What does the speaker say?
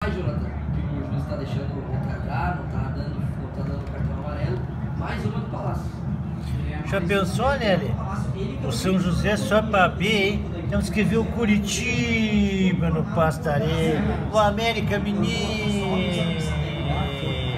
mais, Jonathan, que o juiz está deixando retardar, não tá dando cartão amarelo. Mais uma do Palácio. Já pensou, Nelly? O São José só pra B, hein? Temos que ver o Curitiba no Pastareiro, o América Mineiro.